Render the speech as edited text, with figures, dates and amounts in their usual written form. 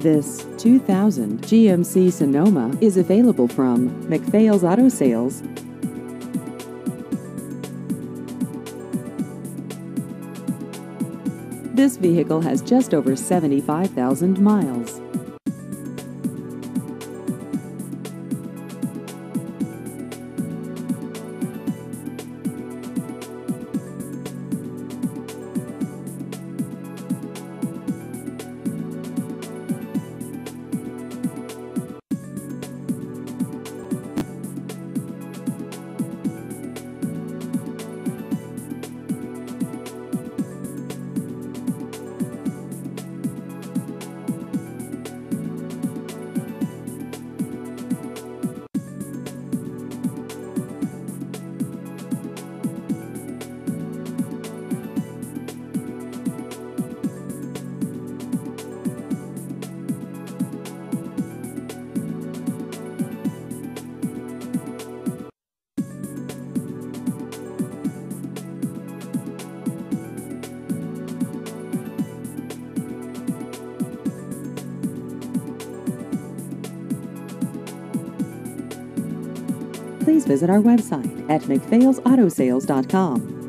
This 2000 GMC Sonoma is available from McPhail's Auto Sales. This vehicle has just over 75,000 miles. Please visit our website at mcphailsautosales.com.